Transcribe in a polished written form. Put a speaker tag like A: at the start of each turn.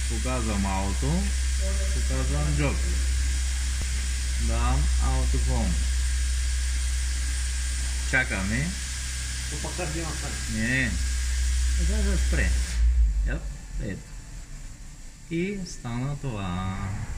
A: Показвам ауто, показвам джоб. Дам аутохолм. Чакаме.
B: То пак да има стане.
A: Не. Сега да спре. Ето. И стана това.